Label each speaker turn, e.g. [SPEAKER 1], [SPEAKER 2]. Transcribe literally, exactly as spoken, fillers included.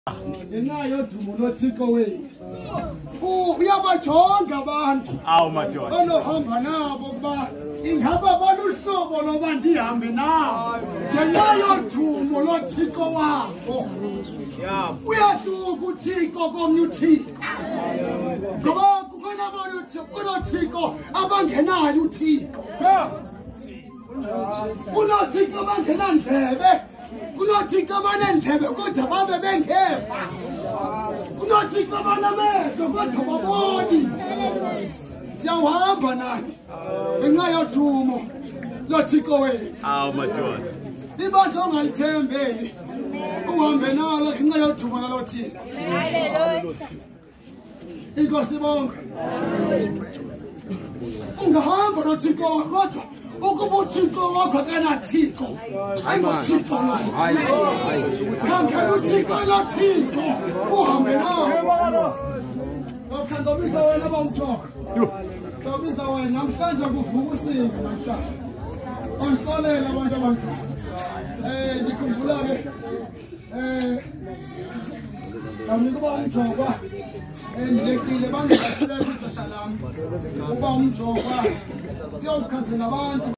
[SPEAKER 1] Ngenayo dumo lothixo wethu. U uyabajonga abantu.
[SPEAKER 2] Awu madoda.
[SPEAKER 1] Onohamba nabo kuba ingaba baluhlobo loba ndihambe nabo. Ngenayo dumo lothixo wabo. Yeah. Uyahluka uthixo komnye uthixo. Ngoba kukhona abantu kunothixo abangenayo uthixo. Kunothixo abangenandlebe. Kunothixo abanendlebe kodwa babe bengeva. Kunothixo abanamehlo kodwa baboni. Siyahamba nani ngenxa yodumo lothixo wethu.
[SPEAKER 2] Awu madoda.
[SPEAKER 1] Ibandla ongalithembeli uhambe nalo ngenxa yodumo lothixo. Haleluya. Inkosi bonke. Ungahamba nothixo kodwa ukuba uthixo wakho akanathixo ayingothixo naye. Khankela uthixo lothixo uhambe nawo. Ngakhandomisa wena bamthoka. Ngakhandomisa wena namhlanje kuvuka usinzi namhlanje. Ongixolela abantu abantu. Eh ngikhumbula ke eh kamnika uba umjokwa endlekile bangasilela ixesha lami. Uba umjokwa kuyawukhazela abantu.